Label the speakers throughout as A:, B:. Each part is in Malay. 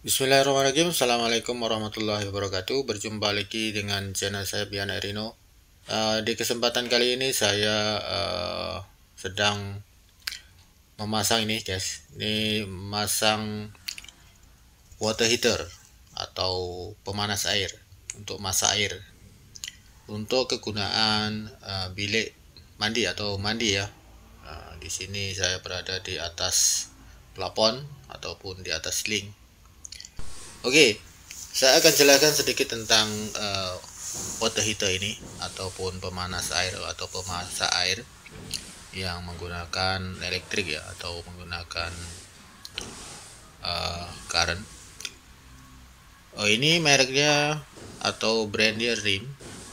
A: Bismillahirrahmanirrahim. Assalamualaikum warahmatullahi wabarakatuh. Berjumpa lagi dengan channel saya Bian Erino. Di kesempatan kali ini saya sedang memasang ini, guys. Ini memasang water heater atau pemanas air untuk masak air untuk kegunaan bilik mandi atau mandi ya. Di sini saya berada di atas plafon ataupun di atas sling. Oke, saya akan jelaskan sedikit tentang water heater ini ataupun pemanas air atau pemasak air yang menggunakan elektrik ya, atau menggunakan current. Ini mereknya atau brandnya Rheem,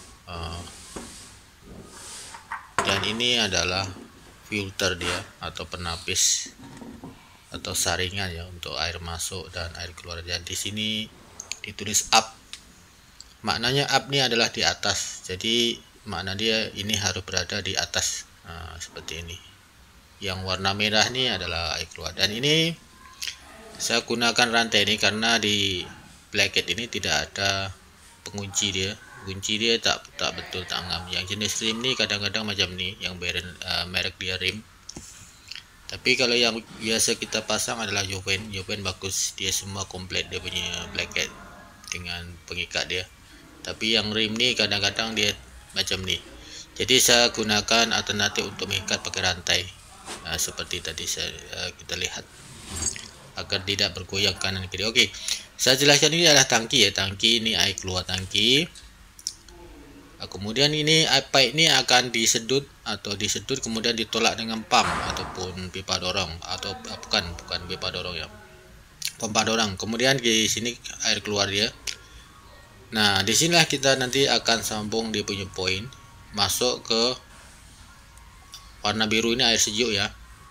A: dan ini adalah filter dia atau penapis atau saringan ya untuk air masuk dan air keluar. Dan di sini ditulis up. Maknanya up ini adalah di atas. Jadi makna dia ini harus berada di atas. Seperti ini. Yang warna merah ini adalah air keluar. Dan ini saya gunakan rantai ini karena di bracket ini tidak ada pengunci dia. Kunci dia tak betul tak ngam. Yang jenis Rheem ini kadang-kadang macam ini, yang merek dia Rheem. Tapi kalau yang biasa kita pasang adalah Joven bagus, dia semua komplit dia punya bracket dengan pengikat dia. Tapi yang Rheem ni kadang-kadang dia macam ni. Jadi saya gunakan alternatif untuk mengikat pakai rantai. Seperti tadi kita lihat agar tidak bergoyang kanan kiri. Okey. Saya jelaskan ini adalah tangki ya. Tangki ini air keluar tangki. Kemudian ini pipe ini akan disedut kemudian ditolak dengan pump ataupun pipa dorong, atau bukan pipa dorong ya, pompa dorong. Kemudian di sini air keluar dia. Nah, disinilah kita nanti akan sambung dia punya poin masuk ke warna biru ini, air sejuk ya.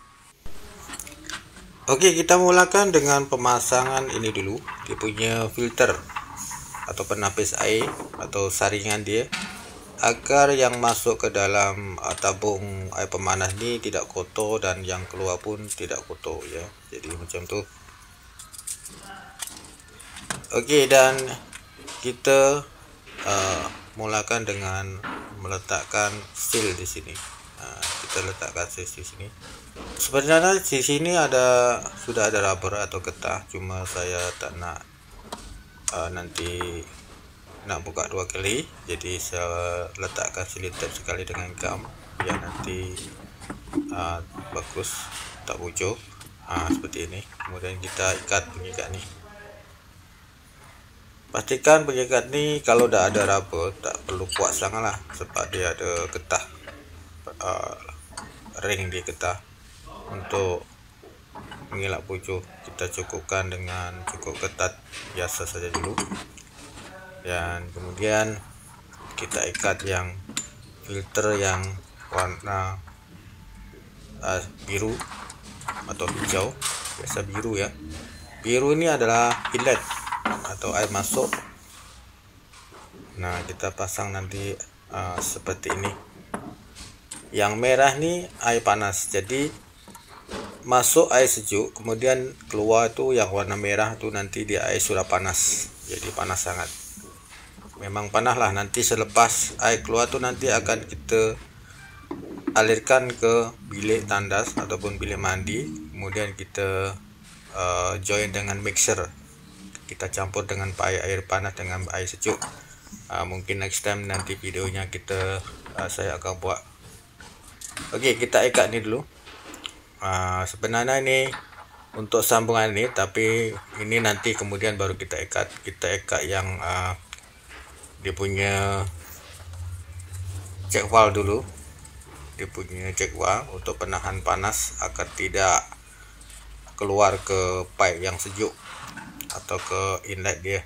A: Oke, kita mulakan dengan pemasangan ini dulu. Dia punya filter atau penapis air atau saringan dia, agar yang masuk ke dalam tabung air pemanas ini tidak kotor dan yang keluar pun tidak kotor ya. Jadi macam tu. Okey, dan kita mulakan dengan meletakkan seal di sini. Kita letakkan seal di sini. Sebenarnya di sini sudah ada rubber atau getah, cuma saya tak nak nanti nak buka dua kali, jadi saya letakkan selitip sekali dengan gam biar nanti bagus, tak bocor. Seperti ini. Kemudian kita ikat pengikat ni. Pastikan pengikat ni kalau dah ada rubber tak perlu kuat sangat lah, sebab dia ada getah, ring di getah. Untuk mengelak bocor kita cukupkan dengan cukup ketat biasa saja dulu. Dan kemudian kita ikat yang filter yang warna biru atau hijau, biasa biru ya. Biru ini adalah inlet atau air masuk. Nah, kita pasang nanti seperti ini. Yang merah ni air panas, jadi masuk air sejuk, kemudian keluar tu yang warna merah tu nanti dia air sudah panas, jadi panas sangat. Memang panas lah. Nanti selepas air keluar tu nanti akan kita alirkan ke bilik tandas ataupun bilik mandi. Kemudian kita join dengan mixer. Kita campur dengan air panas dengan air sejuk. Mungkin next time nanti videonya saya akan buat. Okey, kita ikat ni dulu. Sebenarnya ini untuk sambungan ini, tapi ini nanti kemudian baru kita ikat. Kita ikat yang dia punya check valve dulu. Dia punya check valve untuk penahan panas agar tidak keluar ke pipe yang sejuk atau ke inlet dia.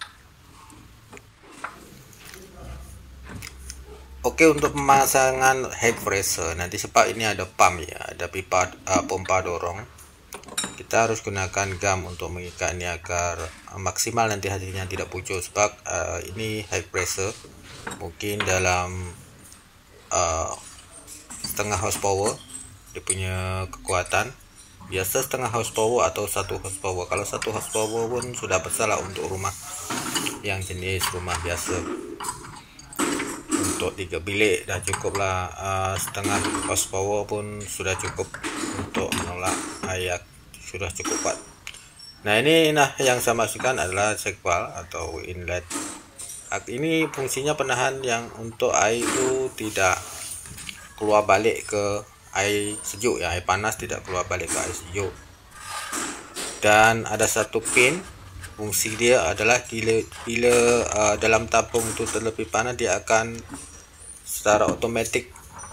A: Okey, untuk pemasangan head pressure nanti, sebab ini ada pump ya, ada pipa pompa dorong, kita harus gunakan gam untuk mengikat ini agar maksimal nanti hasilnya tidak bocor. Sebab ini high pressure, mungkin dalam setengah horsepower dia punya kekuatan. biasa setengah horsepower atau 1 horsepower. Kalau 1 horsepower pun sudah besar lah untuk rumah yang jenis rumah biasa. Untuk 3 bilik dah cukup lah. Setengah horsepower pun sudah cukup untuk menolak air, sudah cukup kuat. Nah, ini yang saya masukkan adalah check valve atau inlet. Ini fungsinya penahan yang untuk air itu tidak keluar balik ke air sejuk ya, air panas tidak keluar balik ke air sejuk. Dan ada satu pin, fungsi dia adalah bila dalam tabung itu terlebih panas, dia akan secara otomatis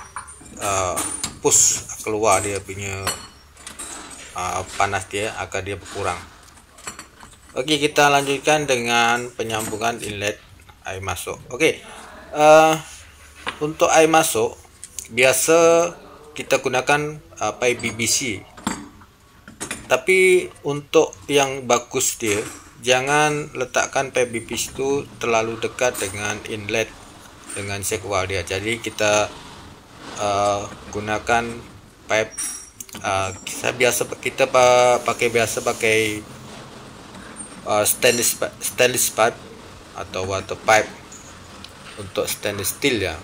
A: push keluar dia punya panas, dia akan dia berkurang. Oke, kita lanjutkan dengan penyambungan inlet air masuk. Oke, untuk air masuk biasa kita gunakan pipe BBC, tapi untuk yang bagus dia jangan letakkan pipe BBC itu terlalu dekat dengan inlet dengan check valve dia. Jadi kita gunakan pipe kita pakai stainless pipe atau water pipe untuk stainless steel ya,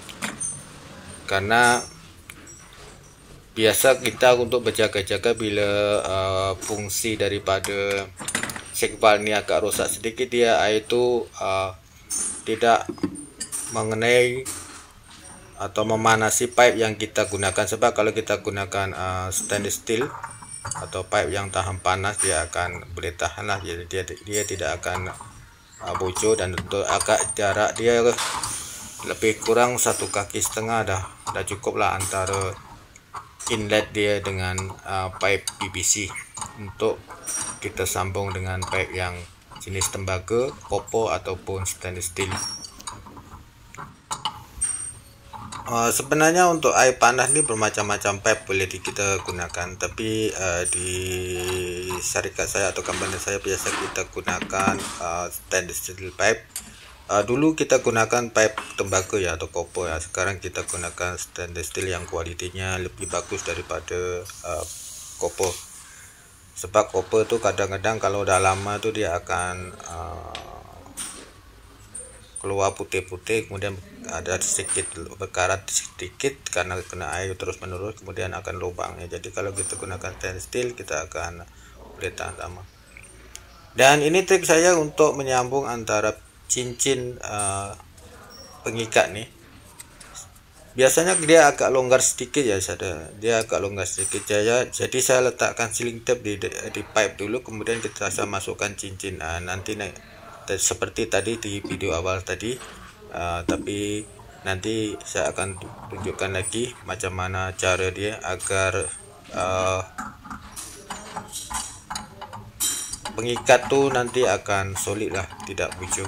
A: karena biasa kita untuk berjaga-jaga bila fungsi daripada check valve ini agak rosak sedikit, dia air itu tidak mengenai atau memanasi pipe yang kita gunakan. Sebab kalau kita gunakan stainless steel atau pipe yang tahan panas, dia akan boleh tahan lah, jadi dia tidak akan bocor. Dan untuk agak jarak dia lebih kurang 1,5 kaki dah cukup lah antara inlet dia dengan pipe PVC untuk kita sambung dengan pipe yang jenis tembaga, copper ataupun stainless steel. Sebenarnya untuk air panas ini bermacam-macam pipe boleh kita gunakan, tapi di syarikat saya atau company saya biasa kita gunakan stainless steel pipe. Dulu kita gunakan pipe tembaga ya atau copper ya. Sekarang kita gunakan stainless steel yang kualitinya lebih bagus daripada copper. Sebab copper tuh kadang-kadang kalau udah lama tuh dia akan keluar putih-putih, kemudian ada sedikit berkarat sedikit karena kena air terus menerus, kemudian akan lubang ya. Jadi kalau kita gunakan stainless steel kita akan boleh tahan lama. Dan ini trik saya untuk menyambung antara cincin pengikat nih. Biasanya dia agak longgar sedikit ya, dia agak longgar sedikit ya. Jadi saya letakkan sealing tape di pipe dulu, kemudian kita masukkan cincin. Nanti seperti tadi di video awal tadi, tapi nanti saya akan tunjukkan lagi macam mana cara dia agar pengikat tuh nanti akan solid lah, tidak bocor.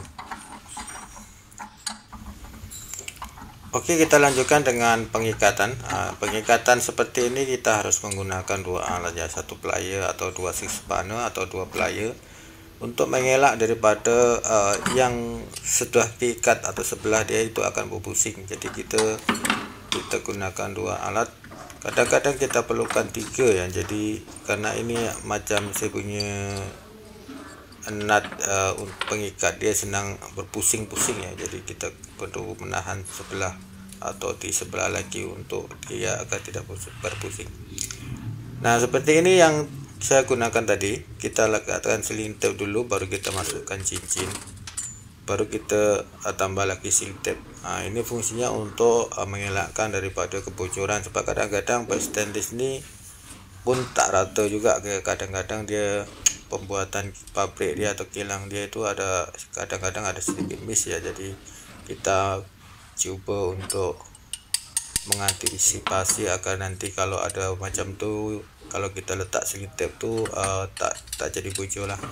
A: Oke, kita lanjutkan dengan pengikatan. Pengikatan seperti ini kita harus menggunakan dua alat ya, satu plier atau dua six spanner atau dua plier untuk mengelak daripada yang sudah diikat atau sebelah dia itu akan berpusing. Jadi kita gunakan dua alat. Kadang-kadang kita perlukan 3 ya. Jadi karena ini macam saya punya nut pengikat, dia senang berpusing-pusing ya. Jadi kita perlu menahan sebelah atau di sebelah lagi untuk dia agar tidak berpusing. Nah, seperti ini yang saya gunakan tadi. Kita letakkan sealing tape dulu, baru kita masukkan cincin, baru kita tambah lagi sealing tape. Ini fungsinya untuk mengelakkan daripada kebocoran. Sebab kadang-kadang pipe stainless ini pun tak rata juga, kadang-kadang dia pembuatan pabrik dia atau kilang dia itu ada kadang-kadang ada sedikit miss ya. Jadi kita coba untuk mengantisipasi agar nanti kalau ada macam tuh, kalau kita letak sealing tape tuh tak jadi bocor lah.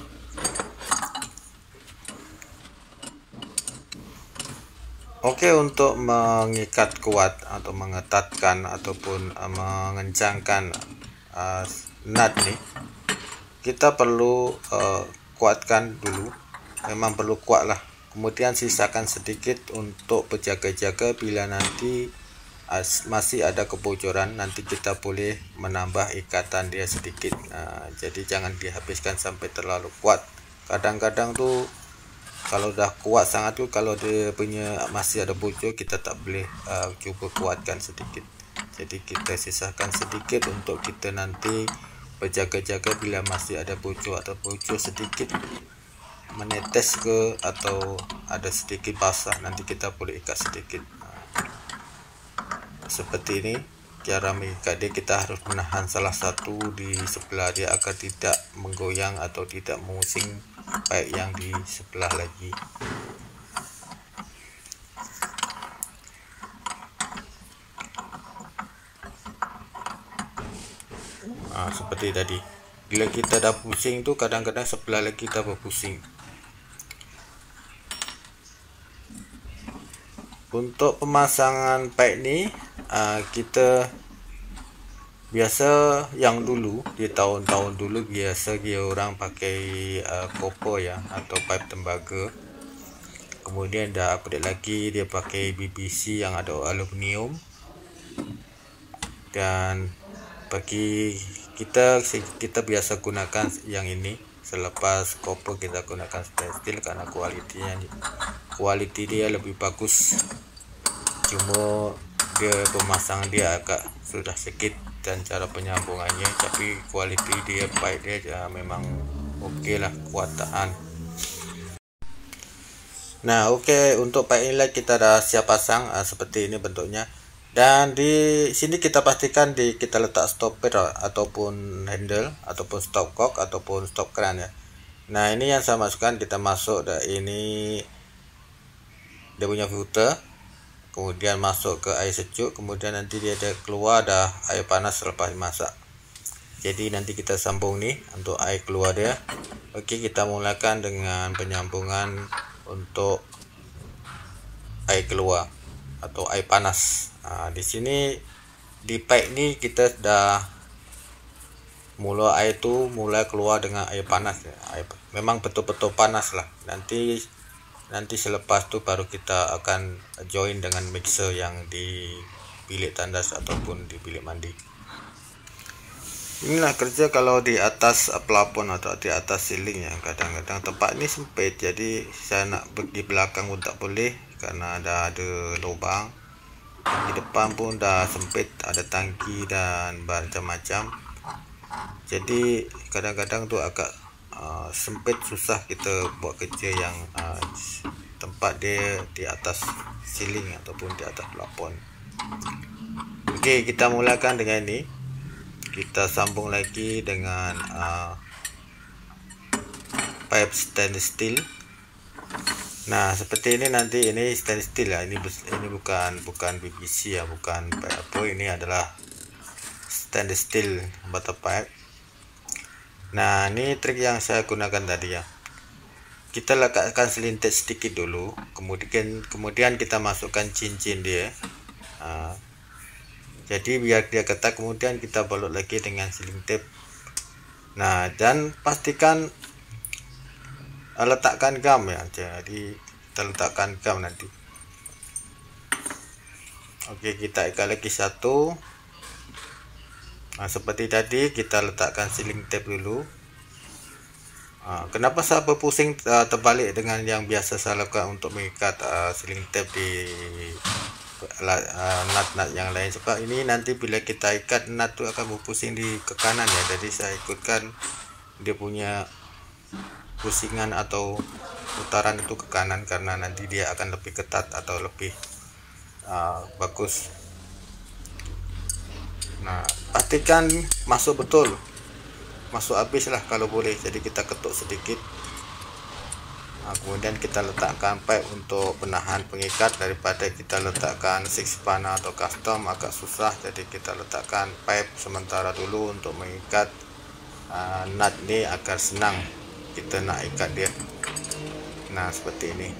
A: Oke, untuk mengikat kuat atau mengetatkan ataupun mengencangkan nut nih, kita perlu kuatkan dulu, memang perlu kuat lah. Kemudian sisakan sedikit untuk berjaga-jaga bila nanti masih ada kebocoran, nanti kita boleh menambah ikatan dia sedikit. Jadi jangan dihabiskan sampai terlalu kuat. Kadang-kadang tuh kalau udah kuat sangat tuh, kalau dia punya masih ada bocor, kita tak boleh coba kuatkan sedikit. Jadi kita sisakan sedikit untuk kita nanti berjaga-jaga bila masih ada bocor atau bocor sedikit menetes ke atau ada sedikit basah, nanti kita boleh ikat sedikit. Seperti ini cara mengikat dia. Kita harus menahan salah satu di sebelah dia agar tidak menggoyang atau tidak mengusing pipe yang di sebelah lagi. Seperti tadi, bila kita dah pusing tuh kadang-kadang sebelah lagi kita berpusing. Untuk pemasangan pipe ni kita biasa yang dulu di tahun-tahun dulu biasa dia orang pakai copper ya, atau pipe tembaga. Kemudian dah upgrade lagi, dia pakai BBC yang ada aluminium. Dan bagi kita biasa gunakan yang ini. Selepas copper kita gunakan stainless steel karena kualiti dia lebih bagus. Cuma dia pemasangan dia agak sudah sedikit dan cara penyambungannya, tapi kualiti dia pipe dia memang okey lah, kuat tahan. Nah okey, untuk pipe inlet kita dah siap pasang seperti ini bentuknya. Dan di sini kita pastikan kita letak stopper ataupun handle ataupun stopcock ataupun stop crank ya. Nah ini yang saya masukkan, kita masuk ini dia punya filter, kemudian masuk ke air sejuk, kemudian nanti dia ada keluar dah air panas selepas masak. Jadi nanti kita sambung nih untuk air keluar dia. Okey, kita mulakan dengan penyambungan untuk air keluar atau air panas. Di sini di pipe ni kita dah air tu mulai keluar dengan air panas ya. Memang betul-betul panas lah. Nanti selepas tu baru kita akan join dengan mixer yang di bilik tandas ataupun di bilik mandi. Inilah kerja kalau di atas plafon atau di atas ceiling ya. Kadang-kadang tempat ini sempit, jadi saya nak pergi belakang pun tak boleh karena ada lubang. Di depan pun dah sempit, ada tangki dan macam-macam. Jadi kadang-kadang tu agak sempit, susah kita buat kerja yang tempat dia di atas ceiling ataupun di atas plafon. Okey, kita mulakan dengan ini. Kita sambung lagi dengan pipe stainless steel. Nah seperti ini, nanti ini stainless steel ya, ini bukan BBC ya, bukan pipe apa, ini adalah stainless steel butter pipe. Nah ini trik yang saya gunakan tadi ya. Kita lekatkan selintir sedikit dulu, kemudian kita masukkan cincin dia. Jadi biar dia ketat, kemudian kita balut lagi dengan sealing tape. Nah dan pastikan letakkan gam ya. Jadi kita letakkan gam nanti. Okey, kita ikat lagi satu. Seperti tadi kita letakkan sealing tape dulu. Kenapa saya berpusing terbalik dengan yang biasa saya lakukan untuk mengikat sealing tape di nut-nut yang lain, sebab ini nanti bila kita ikat nut tu akan berpusing ke kanan ya. Jadi saya ikutkan dia punya pusingan atau putaran itu ke kanan karena nanti dia akan lebih ketat atau lebih bagus. Nah pastikan masuk betul, masuk habis lah kalau boleh. Jadi kita ketuk sedikit. Kemudian kita letakkan pipe untuk penahan pengikat. Daripada kita letakkan six panel atau custom agak susah, jadi kita letakkan pipe sementara dulu untuk mengikat nut ni agar senang kita nak ikat dia. Nah seperti ini.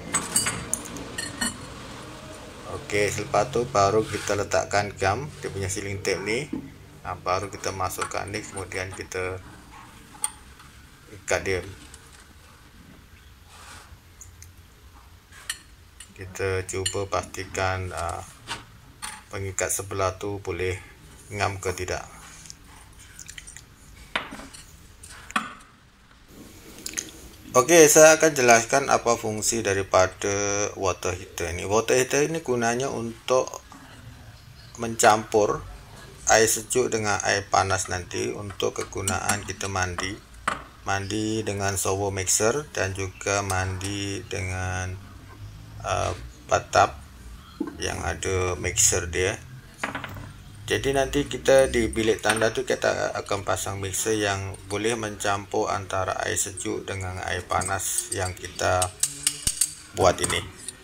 A: Okey, selepas tu baru kita letakkan gam, dia punya sealing tape ni. Baru kita masukkan ni, kemudian kita ikat dia. Kita cuba pastikan pengikat sebelah tu boleh ngam ke tidak. Oke, saya akan jelaskan apa fungsi daripada water heater ini. Water heater ini gunanya untuk mencampur air sejuk dengan air panas nanti untuk kegunaan kita mandi dengan shower mixer dan juga mandi dengan bathtub yang ada mixer dia. Jadi nanti kita di bilik tanda tu kita akan pasang mixer yang boleh mencampur antara air sejuk dengan air panas yang kita buat ini.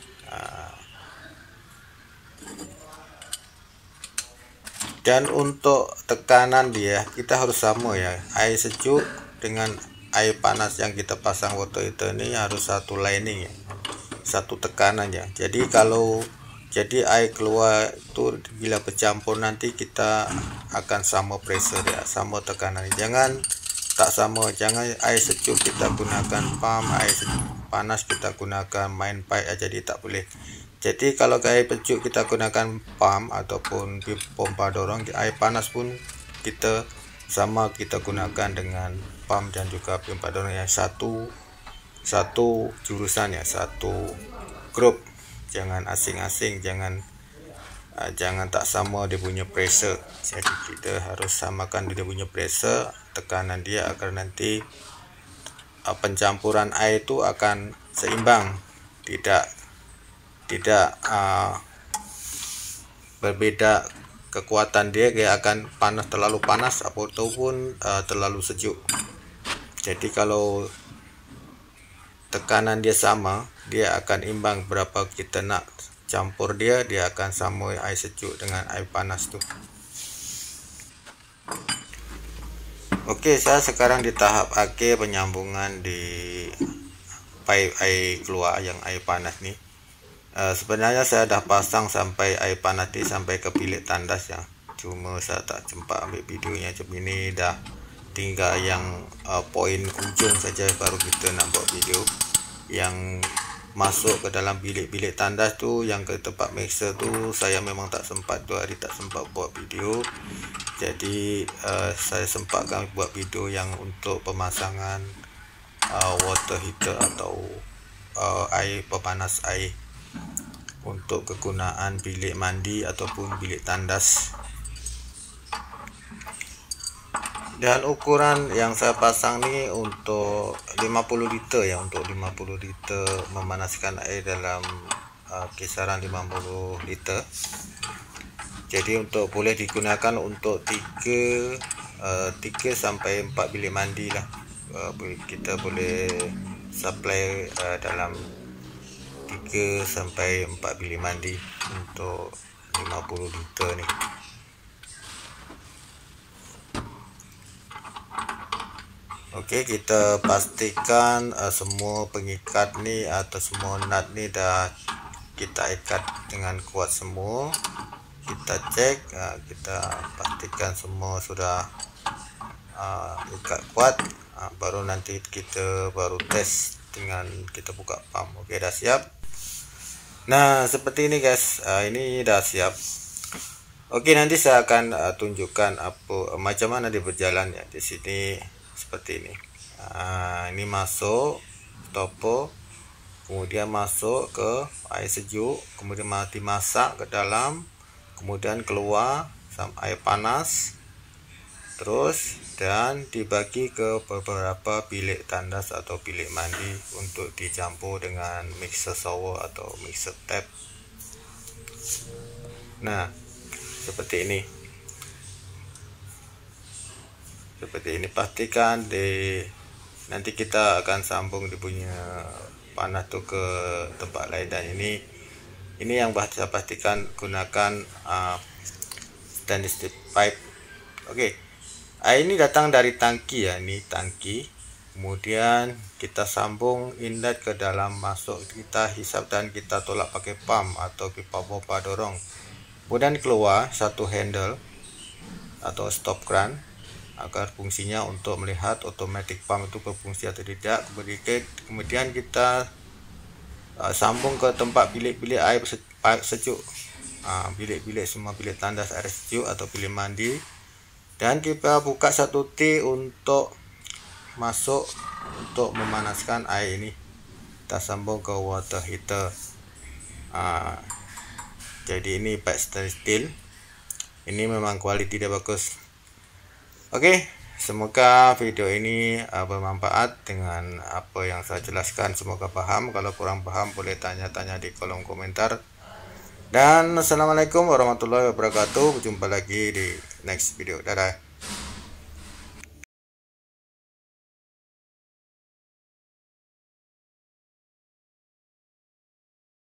A: Dan untuk tekanan dia kita harus sama ya, air sejuk dengan air panas yang kita pasang water heater ini harus satu lining ya, satu tekanan ya. Jadi kalau air keluar itu bila bercampur nanti kita akan sama pressure ya, sama tekanan. Jangan tak sama, jangan air sejuk kita gunakan pump, air panas kita gunakan main pipe, jadi tak boleh. Jadi kalau air sejuk kita gunakan pump ataupun pompa dorong, air panas pun kita sama, kita gunakan dengan pump dan juga pompa dorong yang satu jurusan ya, satu grup. Jangan asing-asing, jangan tak sama dia punya pressure. Jadi kita harus samakan dia punya pressure, tekanan dia, agar nanti pencampuran air itu akan seimbang, tidak berbeda kekuatan dia akan terlalu panas ataupun terlalu sejuk. Jadi kalau tekanan dia sama, dia akan imbang. Berapa kita nak campur dia akan sama air sejuk dengan air panas tu. Oke, saya sekarang di tahap akhir penyambungan di pipe air keluar yang air panas ni. Sebenarnya saya dah pasang sampai air panas ni sampai ke bilik tandas ya. Cuma saya tak sempat ambil videonya. Macam ini dah tinggal yang poin ujung saja baru kita nak buat video. Yang masuk ke dalam bilik-bilik tandas tu, yang ke tempat mixer tu, saya memang tak sempat, 2 hari tak sempat buat video. Jadi saya sempatkan buat video yang untuk pemasangan water heater atau air pemanas air untuk kegunaan bilik mandi ataupun bilik tandas. Dan ukuran yang saya pasang ni untuk 50 liter ya, untuk 50 liter memanaskan air dalam kisaran 50 liter. Jadi untuk boleh digunakan untuk 3 sampai 4 bilik mandi lah. Kita boleh supply dalam 3 sampai 4 bilik mandi untuk 50 liter ni. Okey, kita pastikan semua pengikat ni atau semua nut ni dah kita ikat dengan kuat semua. Kita cek, kita pastikan semua sudah ikat kuat, baru nanti kita test dengan kita buka pump. Okey, dah siap. Nah, seperti ini guys, ini dah siap. Okey, nanti saya akan tunjukkan macam mana dia berjalan ya di sini. Seperti ini. Ini masuk topo, kemudian masuk ke air sejuk, kemudian mati masak ke dalam, kemudian keluar sampai air panas, terus dan dibagi ke beberapa bilik tandas atau bilik mandi untuk dicampur dengan mixer shower atau mixer tap. Nah, seperti ini. Seperti ini, pastikan nanti kita akan sambung dia punya panas tu ke tempat lain. Dan ini yang saya pastikan gunakan stainless steel pipe. Okey, air ini datang dari tangki ya, ini tangki. Kemudian kita sambung inlet ke dalam, masuk, kita hisap dan kita tolak pakai pump atau pipa pompa dorong. Kemudian keluar satu handle atau stop crank, agar fungsinya untuk melihat automatic pump itu berfungsi atau tidak. Kemudian kita sambung ke tempat bilik-bilik air sejuk. bilik-bilik semua, bilik tandas air sejuk atau bilik mandi. Dan kita buka 1 T untuk masuk untuk memanaskan air ini. Kita sambung ke water heater. Jadi ini pipe stainless steel, ini memang kualiti dia bagus. Oke, semoga video ini bermanfaat dengan apa yang saya jelaskan. Semoga paham. Kalau kurang paham boleh tanya-tanya di kolom komentar. Dan assalamualaikum warahmatullahi wabarakatuh. Berjumpa lagi di next video. Dadah.